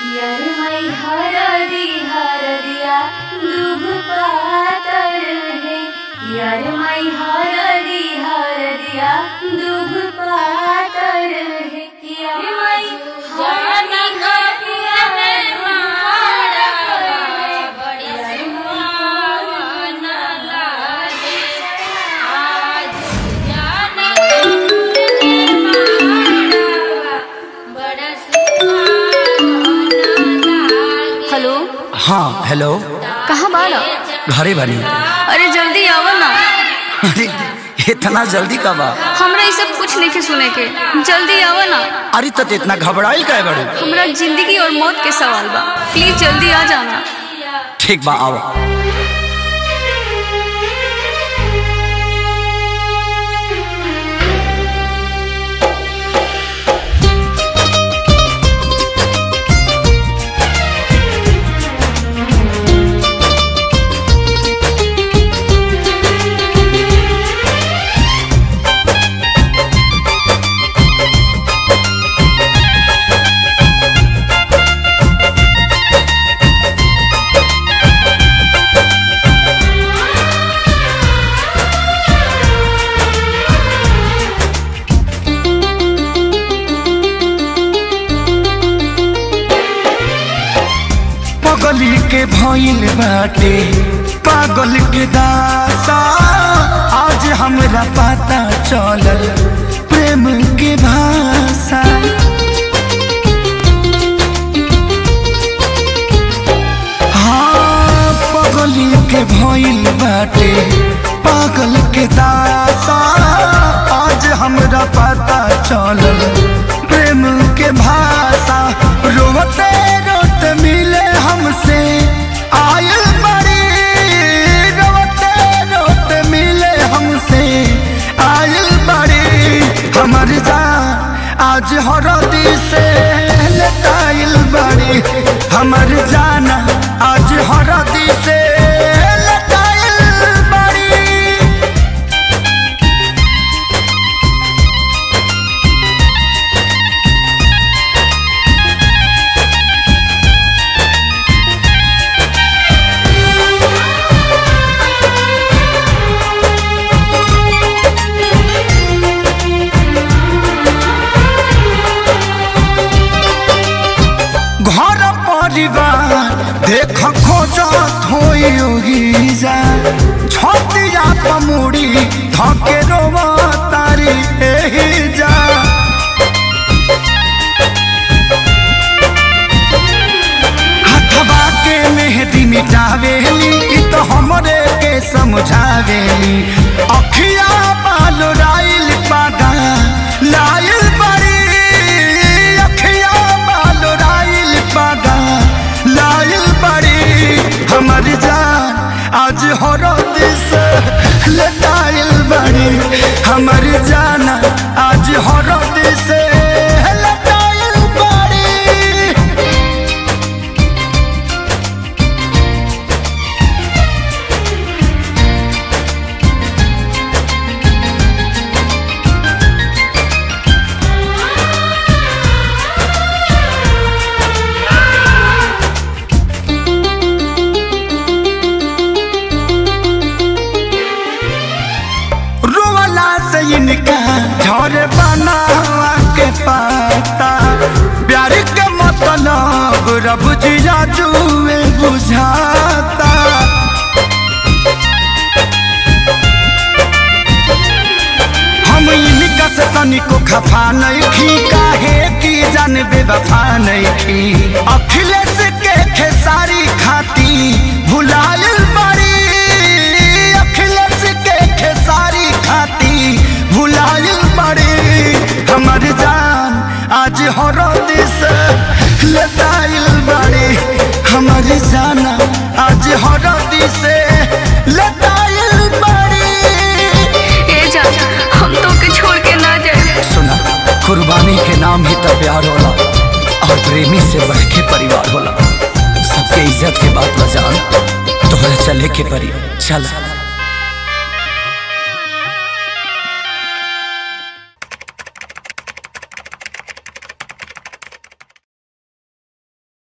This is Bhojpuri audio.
यरमई हरदिया दुभ पातर है। यरमई हरदिया दुभ पातर है। यरमई जानी हरदिया में मारा बड़ी सुहावना लागे। आज जानी बड़ा हेलो। हाँ हेलो। कहाँ बाला? घरे बनी। अरे जल्दी आवा ना। अरे इतना जल्दी कब आ? हमरा ये सब कुछ नहीं सुने के, जल्दी आवा ना। अरे तो इतना घबराइल काहे बड़े? हमरा जिंदगी और मौत के सवाल बा, प्लीज जल्दी आ जाना। ठीक बा आओ। पागल के भइल बाटे पागल के दासा, आज हमरा पता चलल प्रेम के भाषा। हाँ पागल के भइल बाटे पागल के दासा, आज हमरा पता चलल प्रेम के भाषा। रोते रोते मिले हमसे आयल बड़ी, रोते रोते मिले हमसे आयल बड़ी। हमर जान आज हरदी से लटाइल बड़ी, हमर जाना आज हरदी से लटाइल बड़ी। घर परिवार देख खोजत होई जा, छतिया पमुड़ी धके रोवा तारी एही जा। हथवा के मेहंदी मिटावेली इ तो हमरे के समझावेली। अखिया बाल राइल पागा लाइल बड़ी, अखिया बाल राइल पागा लाइल बड़ी। हमर जान आज हरद से लटाइल बड़ी, हमर जाना आज हरद से लटाइल बड़ी। इनका झर बनावा के पाता, प्यार के मतलब रब जिया जुए बुझाता। हम इनका से तनिको खफा नहीं खी, काहे की जान बेवफा नहीं खी। अखिलेश के खेसारी खाती भुलाइल बड़ी, अखिलेश के खेसारी खाती भुलाइल बड़ी। हमर जान आज हरद से लटाइल बड़ी, हमर जाना आज हरद से लटाइल बड़ी। ए जा हम तो के छोड़ के ना जाए। सुना कुर्बानी के नाम ही तो प्यार होला, और प्रेमी से बढ़ के परिवार होला। सबके इज्जत के बात बजान, तोहरा चले के परी चल।